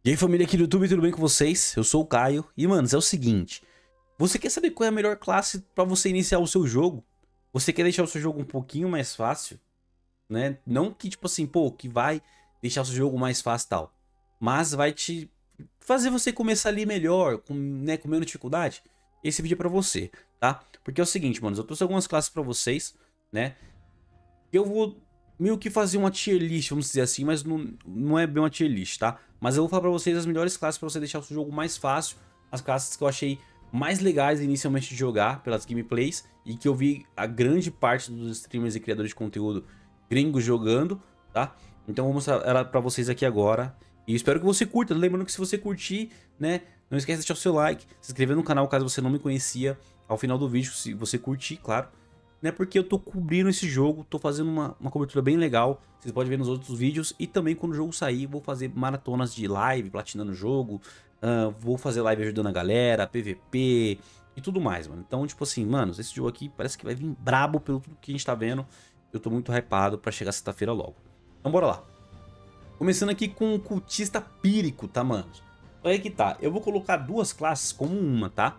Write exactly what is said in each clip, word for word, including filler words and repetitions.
E aí, família aqui do YouTube, tudo bem com vocês? Eu sou o Caio e, manos, é o seguinte. Você quer saber qual é a melhor classe pra você iniciar o seu jogo? Você quer deixar o seu jogo um pouquinho mais fácil, né? Não que, tipo assim, pô, que vai deixar o seu jogo mais fácil e tal. Mas vai te fazer você começar ali melhor, com, né, com menos dificuldade. Esse vídeo é pra você, tá? Porque é o seguinte, manos, eu trouxe algumas classes pra vocês, né? Eu vou meio que fazer uma tier list, vamos dizer assim, mas não, não é bem uma tier list, tá? Mas eu vou falar pra vocês as melhores classes pra você deixar o seu jogo mais fácil, as classes que eu achei mais legais inicialmente de jogar pelas gameplays e que eu vi a grande parte dos streamers e criadores de conteúdo gringos jogando, tá? Então eu vou mostrar ela pra vocês aqui agora e espero que você curta. Lembrando que se você curtir, né, não esquece de deixar o seu like, se inscrever no canal caso você não me conhecia ao final do vídeo, se você curtir, claro. Né, porque eu tô cobrindo esse jogo, tô fazendo uma, uma cobertura bem legal, vocês podem ver nos outros vídeos, e também quando o jogo sair, vou fazer maratonas de live, platinando o jogo, uh, vou fazer live ajudando a galera, P V P e tudo mais, mano. Então, tipo assim, manos, esse jogo aqui parece que vai vir brabo pelo tudo que a gente tá vendo, eu tô muito hypado pra chegar sexta-feira logo. Então bora lá. Começando aqui com o Cultista Pírico, tá, manos? Olha aí que tá, eu vou colocar duas classes como uma, tá?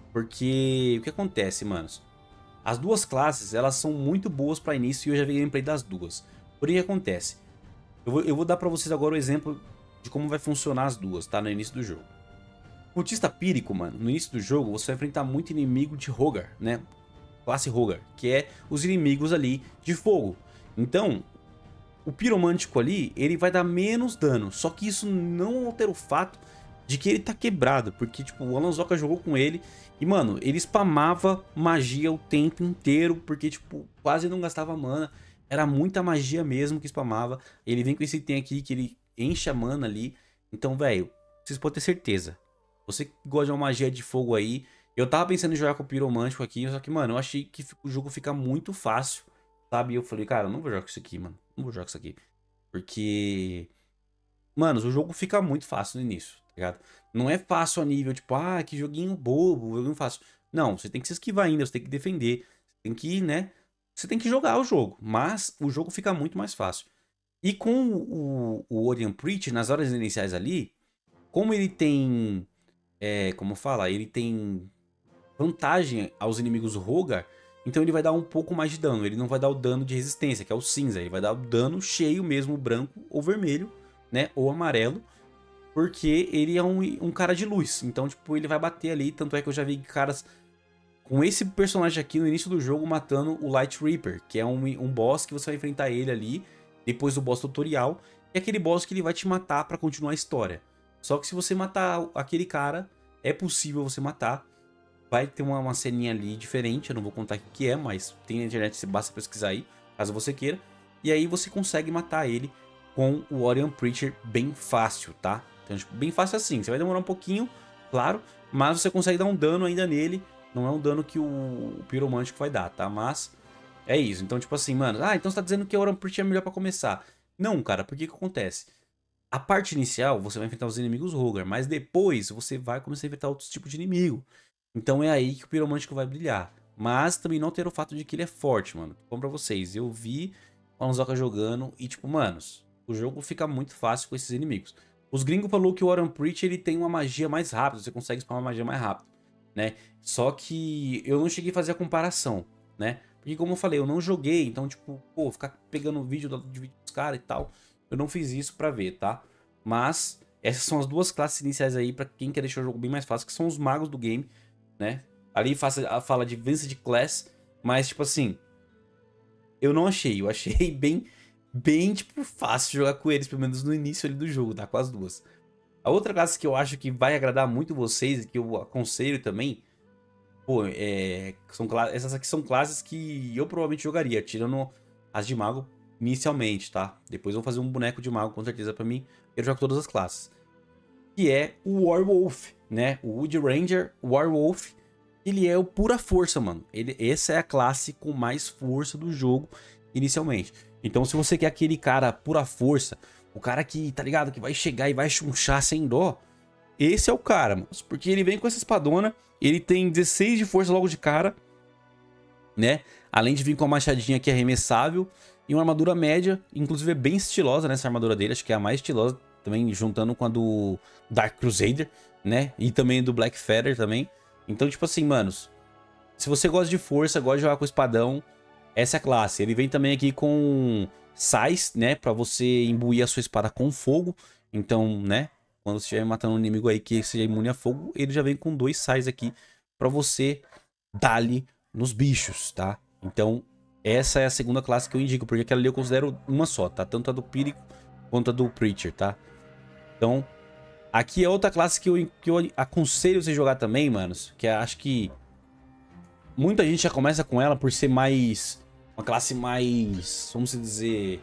Porque o que acontece, manos? As duas classes, elas são muito boas para início e eu já vi gameplay das duas. Porém, o que acontece? Eu vou, eu vou dar para vocês agora o exemplo de como vai funcionar as duas, tá? No início do jogo. Cultista Pírico, mano, no início do jogo você vai enfrentar muito inimigo de Rogar, né? Classe Rogar, que é os inimigos ali de fogo. Então, o Piromântico ali, ele vai dar menos dano. Só que isso não altera o fato de que ele tá quebrado, porque tipo, o Alanzoca jogou com ele e, mano, ele spamava magia o tempo inteiro, porque tipo, quase não gastava mana, era muita magia mesmo que spamava. Ele vem com esse item aqui que ele enche a mana ali, então, velho, vocês podem ter certeza, você que gosta de uma magia de fogo aí, eu tava pensando em jogar com o Piromântico aqui, só que, mano, eu achei que o jogo fica muito fácil, sabe, e eu falei, cara, eu não vou jogar com isso aqui, mano, não vou jogar com isso aqui, porque... Mano, o jogo fica muito fácil no início, tá ligado? Não é fácil a nível, tipo, ah, que joguinho bobo, joguinho fácil. Não, você tem que se esquivar ainda, você tem que defender, você tem que, né? Você tem que jogar o jogo, mas o jogo fica muito mais fácil. E com o, o Orion Preach, nas horas iniciais ali, como ele tem, é, como fala, ele tem vantagem aos inimigos Rogar, então ele vai dar um pouco mais de dano. Ele não vai dar o dano de resistência, que é o cinza, ele vai dar o dano cheio mesmo, branco ou vermelho, né, ou amarelo, porque ele é um, um cara de luz, então tipo, ele vai bater ali, tanto é que eu já vi caras com esse personagem aqui no início do jogo matando o Light Reaper, que é um, um boss que você vai enfrentar ele ali, depois do boss tutorial, é aquele boss que ele vai te matar pra continuar a história. Só que se você matar aquele cara, é possível você matar, vai ter uma, uma ceninha ali diferente, eu não vou contar o que é, mas tem na internet, você basta pesquisar aí, caso você queira, e aí você consegue matar ele com o Orion Preacher bem fácil, tá? Então, tipo, bem fácil assim, você vai demorar um pouquinho, claro, mas você consegue dar um dano ainda nele, não é um dano que o, o Piromântico vai dar, tá? Mas é isso, então tipo assim, mano, ah, então você tá dizendo que o Orion Preacher é melhor pra começar. Não, cara, porque que acontece? A parte inicial, você vai enfrentar os inimigos Rogar, mas depois você vai começar a enfrentar outros tipos de inimigo. Então é aí que o Piromântico vai brilhar. Mas também não ter o fato de que ele é forte, mano. Como pra vocês, eu vi o Alanzoca jogando e tipo, manos, o jogo fica muito fácil com esses inimigos. Os gringos falaram que o Orion Preach ele tem uma magia mais rápida, você consegue spamar uma magia mais rápido, né? Só que eu não cheguei a fazer a comparação, né? Porque como eu falei, eu não joguei, então tipo, pô, ficar pegando vídeo de vídeo dos caras e tal, eu não fiz isso pra ver, tá? Mas essas são as duas classes iniciais aí pra quem quer deixar o jogo bem mais fácil, que são os magos do game, né? Ali fala de Advanced Class, mas tipo assim, eu não achei, eu achei bem... bem, tipo, fácil jogar com eles, pelo menos no início ali do jogo, tá? Com as duas. A outra classe que eu acho que vai agradar muito vocês e que eu aconselho também, pô, é... São, essas aqui são classes que eu provavelmente jogaria, tirando as de mago inicialmente, tá? Depois vou fazer um boneco de mago, com certeza, pra mim. Eu jogo todas as classes. Que é o Warwolf, né? O Wood Ranger Warwolf. Ele é o pura força, mano. Ele, essa é a classe com mais força do jogo inicialmente. Então se você quer aquele cara pura força, o cara que, tá ligado, que vai chegar e vai chunchar sem dó, esse é o cara, mano. Porque ele vem com essa espadona, ele tem dezesseis de força logo de cara, né? Além de vir com a machadinha que é arremessável e uma armadura média, inclusive é bem estilosa nessa armadura dele, acho que é a mais estilosa também juntando com a do Dark Crusader, né? E também do Black Feather também. Então, tipo assim, manos, se você gosta de força, gosta de jogar com espadão, essa é a classe. Ele vem também aqui com sais, né? Pra você imbuir a sua espada com fogo. Então, né? Quando você estiver matando um inimigo aí que seja imune a fogo, ele já vem com dois sais aqui pra você dar-lhe nos bichos, tá? Então, essa é a segunda classe que eu indico, porque aquela ali eu considero uma só, tá? Tanto a do Pírico quanto a do Preacher, tá? Então, aqui é outra classe que eu, que eu aconselho você jogar também, manos, que acho que muita gente já começa com ela por ser mais... uma classe mais, vamos dizer,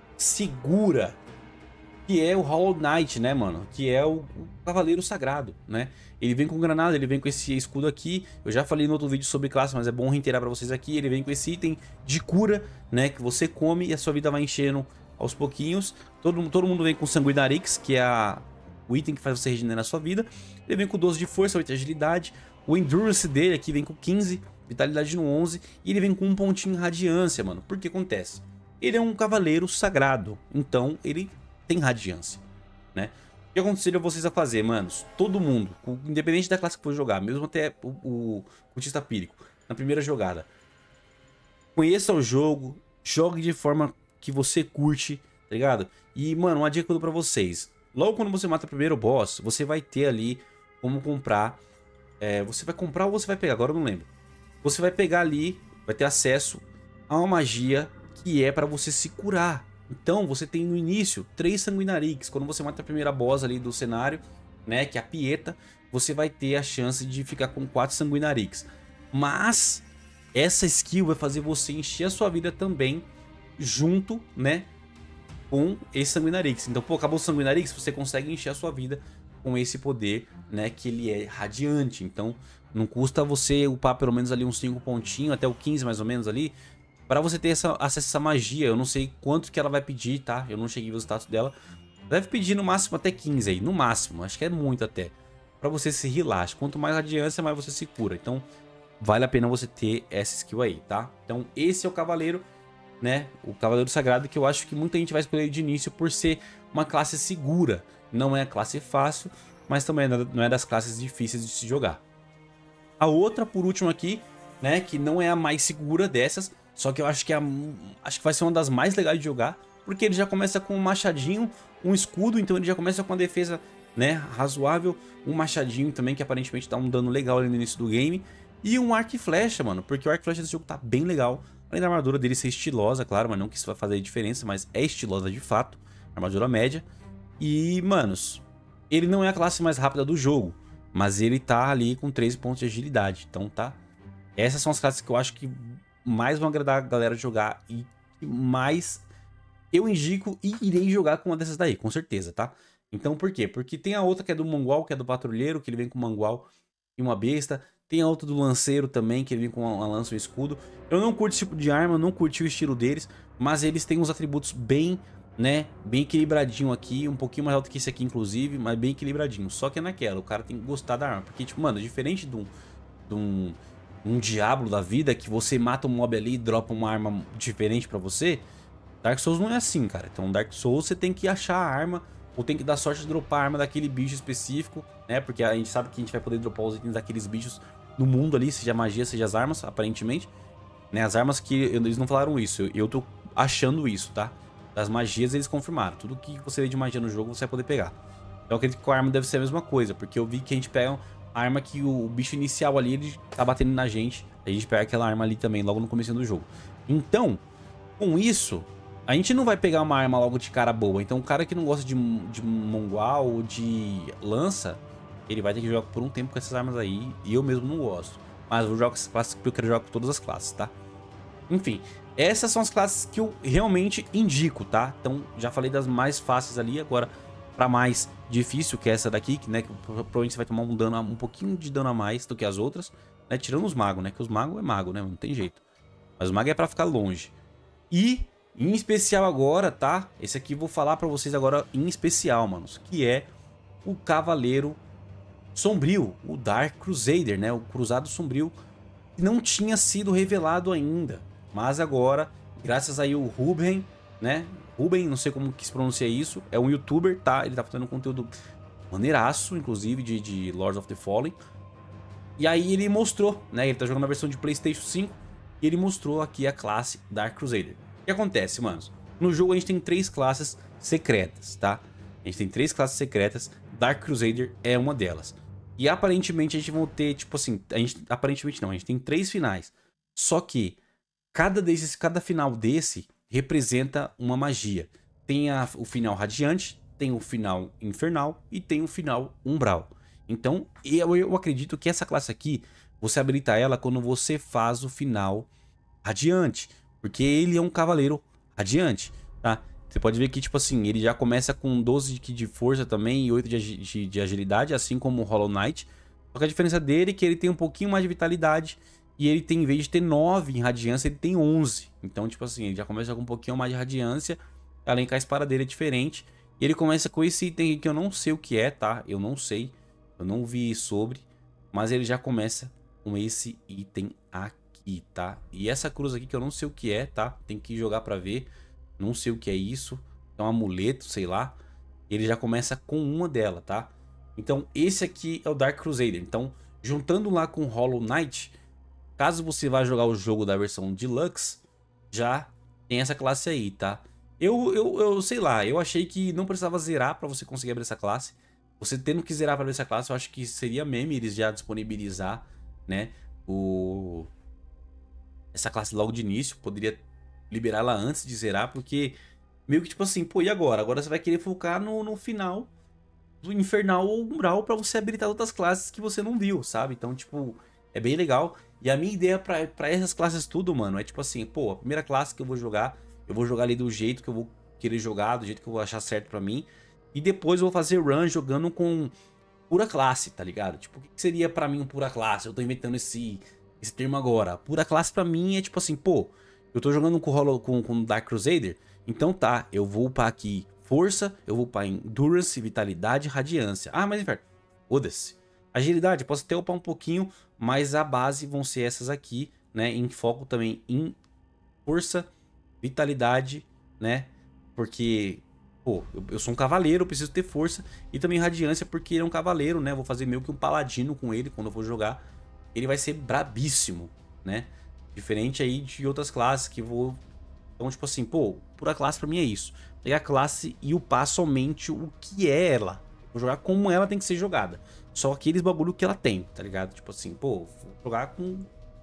segura, que é o Hollow Knight, né, mano? Que é o, o Cavaleiro Sagrado, né? Ele vem com granada, ele vem com esse escudo aqui. Eu já falei no outro vídeo sobre classe, mas é bom reiterar pra vocês aqui. Ele vem com esse item de cura, né? Que você come e a sua vida vai enchendo aos pouquinhos. Todo, todo mundo vem com Sanguinarix, que é a, o item que faz você regenerar a sua vida. Ele vem com doze de força, oito de agilidade. O Endurance dele aqui vem com quinze, Vitalidade no onze. E ele vem com um pontinho de Radiância, mano. Por que acontece? Ele é um Cavaleiro Sagrado, então ele tem Radiância, né? O que eu aconselho vocês a fazer, manos? Todo mundo, independente da classe que for jogar, mesmo até o, o Cultista Pírico, na primeira jogada, conheça o jogo, jogue de forma que você curte, tá ligado? E, mano, uma dica que eu dou pra vocês. Logo quando você mata o primeiro boss, você vai ter ali como comprar... É, você vai comprar ou você vai pegar, agora eu não lembro. Você vai pegar ali, vai ter acesso a uma magia que é pra você se curar. Então, você tem no início três Sanguinarix. Quando você mata a primeira boss ali do cenário, né, que é a Pieta, você vai ter a chance de ficar com quatro Sanguinarix. Mas essa skill vai fazer você encher a sua vida também junto, né, com esse Sanguinarix. Então, pô, acabou o Sanguinarix, você consegue encher a sua vida com esse poder, né, que ele é radiante. Então, não custa você upar pelo menos ali uns cinco pontinhos, até o quinze mais ou menos ali, para você ter essa, acesso a essa magia. Eu não sei quanto que ela vai pedir, tá? Eu não cheguei a ver o status dela. Deve pedir no máximo até quinze aí, no máximo. Acho que é muito até. Pra você se relaxar. Quanto mais radiância, mais você se cura. Então, vale a pena você ter essa skill aí, tá? Então, esse é o Cavaleiro, né? O Cavaleiro Sagrado, que eu acho que muita gente vai escolher de início por ser uma classe segura. Não é a classe fácil, mas também não é das classes difíceis de se jogar. A outra, por último aqui, né? Que não é a mais segura dessas, só que eu acho que, é a, acho que vai ser uma das mais legais de jogar, porque ele já começa com um machadinho, um escudo, então ele já começa com uma defesa, né, razoável, um machadinho também que aparentemente dá um dano legal ali no início do game, e um arco e flecha, mano, porque o arco e flecha desse jogo tá bem legal, além da armadura dele ser estilosa, claro, mas não que isso vai fazer diferença, mas é estilosa de fato, armadura média, e, manos, ele não é a classe mais rápida do jogo, mas ele tá ali com treze pontos de agilidade, então tá, essas são as classes que eu acho que mais vão agradar a galera jogar e mais eu indico e irei jogar com uma dessas daí, com certeza, tá? Então por quê? Porque tem a outra que é do Mangual, que é do Patrulheiro, que ele vem com Mangual e uma besta. Tem a outra do Lanceiro também, que ele vem com uma lança e um escudo. Eu não curto esse tipo de arma, eu não curti o estilo deles, mas eles têm uns atributos bem, né, bem equilibradinho aqui, um pouquinho mais alto que esse aqui inclusive, mas bem equilibradinho. Só que é naquela, o cara tem que gostar da arma, porque tipo, mano, diferente de um... De um um Diablo da vida, que você mata um mob ali e dropa uma arma diferente pra você, Dark Souls não é assim, cara. Então Dark Souls você tem que achar a arma, ou tem que dar sorte de dropar a arma daquele bicho específico, né? Porque a gente sabe que a gente vai poder dropar os itens daqueles bichos no mundo ali, seja magia, seja as armas, aparentemente, né? As armas que eles não falaram isso, eu, eu tô achando isso, tá? Das magias eles confirmaram, tudo que você vê de magia no jogo você vai poder pegar. Então eu acredito que com a arma deve ser a mesma coisa, porque eu vi que a gente pega a arma que o bicho inicial ali, ele tá batendo na gente. A gente pega aquela arma ali também, logo no começo do jogo. Então, com isso, a gente não vai pegar uma arma logo de cara boa. Então o cara que não gosta de, de Mangual ou de lança, ele vai ter que jogar por um tempo com essas armas aí. E eu mesmo não gosto. Mas eu vou jogar com essas classes porque eu quero jogar com todas as classes, tá? Enfim, essas são as classes que eu realmente indico, tá? Então, já falei das mais fáceis ali, agora pra mais difícil, que é essa daqui, que, né, que provavelmente você vai tomar um dano, um pouquinho de dano a mais do que as outras, né, tirando os magos, né, que os magos é mago, né, não tem jeito. Mas os magos é pra ficar longe. E, em especial agora, tá, esse aqui eu vou falar pra vocês agora em especial, manos, que é o Cavaleiro Sombrio, o Dark Crusader, né, o Cruzado Sombrio, que não tinha sido revelado ainda, mas agora, graças aí o Ruben, né, Ruben, não sei como que se pronuncia isso. É um youtuber, tá? Ele tá fazendo conteúdo maneiraço, inclusive, de, de Lords of the Fallen. E aí ele mostrou, né? Ele tá jogando a versão de PlayStation cinco. E ele mostrou aqui a classe Dark Crusader. O que acontece, manos? No jogo a gente tem três classes secretas, tá? A gente tem três classes secretas. Dark Crusader é uma delas. E aparentemente a gente vai ter, tipo assim... A gente, aparentemente não, a gente tem três finais. Só que cada, desses, cada final desse representa uma magia. Tem a, o final radiante, tem o final infernal e tem o final umbral. Então eu, eu acredito que essa classe aqui, você habilita ela quando você faz o final radiante. Porque ele é um cavaleiro radiante, tá? Você pode ver que, tipo assim, ele já começa com doze de força também e oito de, de, de agilidade, assim como o Hollow Knight. Só que a diferença dele é que ele tem um pouquinho mais de vitalidade e ele tem, em vez de ter nove em radiância, ele tem onze. Então, tipo assim, ele já começa com um pouquinho mais de radiância, além que a espada dele é diferente. E ele começa com esse item que eu não sei o que é, tá? Eu não sei, eu não vi sobre, mas ele já começa com esse item aqui, tá? E essa cruz aqui que eu não sei o que é, tá? Tem que jogar pra ver. Não sei o que é isso. É um amuleto, sei lá. Ele já começa com uma dela, tá? Então esse aqui é o Dark Crusader. Então juntando lá com Hollow Knight, caso você vá jogar o jogo da versão Deluxe, já tem essa classe aí, tá? Eu, eu, eu sei lá, eu achei que não precisava zerar pra você conseguir abrir essa classe. Você tendo que zerar pra abrir essa classe, eu acho que seria meme eles já disponibilizar, né? O... Essa classe logo de início, poderia liberar ela antes de zerar, porque meio que tipo assim, pô, e agora? Agora você vai querer focar no, no final do Infernal ou Umbral pra você habilitar outras classes que você não viu, sabe? Então, tipo, é bem legal. E a minha ideia pra, pra essas classes tudo, mano, é tipo assim, pô, a primeira classe que eu vou jogar, eu vou jogar ali do jeito que eu vou querer jogar, do jeito que eu vou achar certo pra mim. E depois eu vou fazer run jogando com pura classe, tá ligado? Tipo, o que seria pra mim um pura classe? Eu tô inventando esse, esse termo agora. Pura classe pra mim é tipo assim, pô, eu tô jogando com o com, com Dark Crusader, então tá, eu vou upar aqui força, eu vou upar endurance, vitalidade, radiância. Ah, mas inferno, foda-se. Agilidade, posso até upar um pouquinho, mas a base vão ser essas aqui, né? Em foco também em força, vitalidade, né? Porque, pô, eu, eu sou um cavaleiro, eu preciso ter força. E também radiância, porque ele é um cavaleiro, né? Vou fazer meio que um paladino com ele quando eu for jogar. Ele vai ser brabíssimo, né? Diferente aí de outras classes que vou... Então, tipo assim, pô, pura classe pra mim é isso. Pegar a classe e upar somente o que é ela. Vou jogar como ela tem que ser jogada. Só aqueles bagulho que ela tem, tá ligado? Tipo assim, pô, vou jogar com...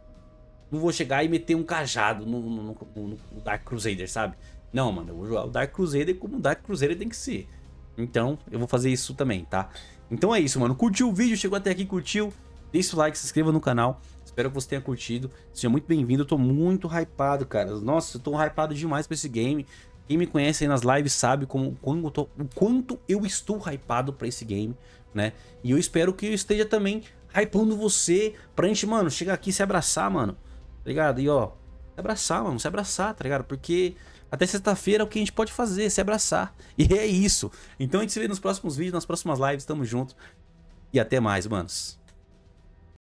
Não vou chegar e meter um cajado no, no, no, no Dark Crusader, sabe? Não, mano, eu vou jogar o Dark Crusader como o Dark Crusader tem que ser. Então, eu vou fazer isso também, tá? Então é isso, mano. Curtiu o vídeo? Chegou até aqui, curtiu? Deixa o like, se inscreva no canal. Espero que você tenha curtido. Seja muito bem-vindo. Eu tô muito hypado, cara. Nossa, eu tô hypado demais pra esse game. Quem me conhece aí nas lives sabe como, como eu tô, o quanto eu estou hypado pra esse game, né? E eu espero que eu esteja também hypando você pra gente, mano, chegar aqui e se abraçar, mano. Tá ligado? E ó, se abraçar, mano. Se abraçar, tá ligado? Porque até sexta-feira é o que a gente pode fazer, se abraçar. E é isso. Então a gente se vê nos próximos vídeos, nas próximas lives. Tamo junto. E até mais, manos.